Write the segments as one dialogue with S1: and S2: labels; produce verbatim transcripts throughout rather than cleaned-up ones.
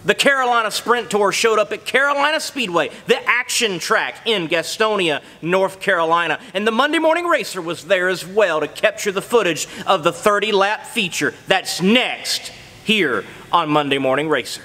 S1: The Carolina Sprint Tour showed up at Carolina Speedway, the action track in Gastonia, North Carolina. And the Monday Morning Racer was there as well to capture the footage of the thirty lap feature. That's next here on Monday Morning Racer.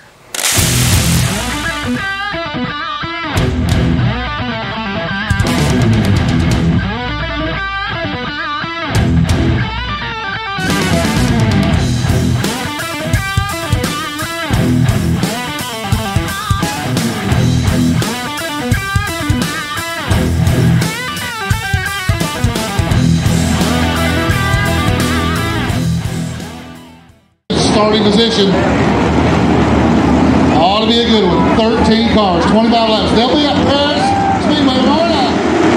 S2: Starting position ought to be a good one. thirteen cars, twenty-five laps. They'll be at Paris Speedway tomorrow night.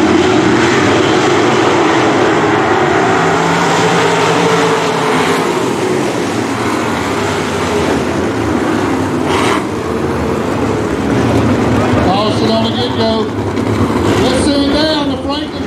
S2: Caution on the get-go. Let's send down the Franklin.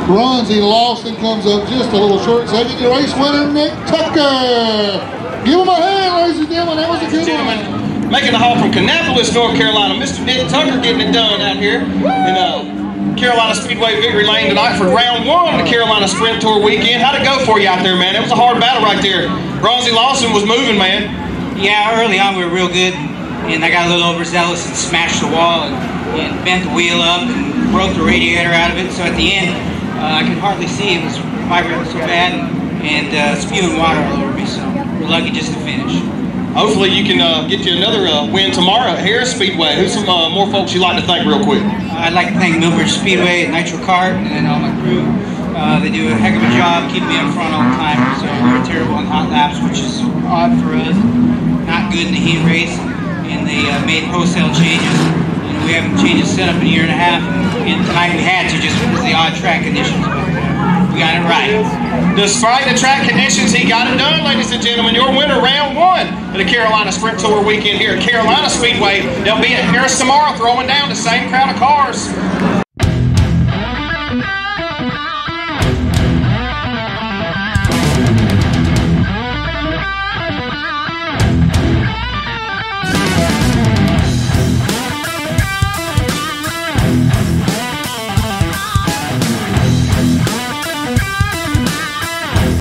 S2: runs. He lost and comes up just a little short. Second, your race winner, Nick Tucker. Give him a hand, ladies and gentlemen. That was a good one.
S3: Making the haul from Kannapolis, North Carolina, Mister Nick Tucker getting it done out here in uh, Carolina Speedway Victory Lane tonight for round one of the Carolina Sprint Tour weekend. How'd it go for you out there, man? It was a hard battle right there. Bronzy Lawson was moving, man.
S4: Yeah, early on we were real good, and I got a little overzealous and smashed the wall and, and bent the wheel up and broke the radiator out of it. So at the end, uh, I could hardly see. It was vibrating so bad and, and uh, spewing water all over me. So we're lucky just to finish.
S3: Hopefully you can uh, get you another uh, win tomorrow at Harris Speedway. Who's some uh, more folks you'd like to thank real quick?
S4: Uh, I'd like to thank Millbridge Speedway and Nitro Kart and all my crew. Uh, they do a heck of a job keeping me up front all the time. So we were terrible in hot laps, which is odd for us. Not good in the heat race. And they uh, made wholesale changes. And we haven't changed the setup in a year and a half. And tonight we had to just because of the odd track conditions. But uh, we got it right.
S3: Despite the track conditions, he got it done, ladies and gentlemen. Your winner, round one of the Carolina Sprint Tour weekend here at Carolina Speedway. They'll be at Harris tomorrow, throwing down the same crowd of cars.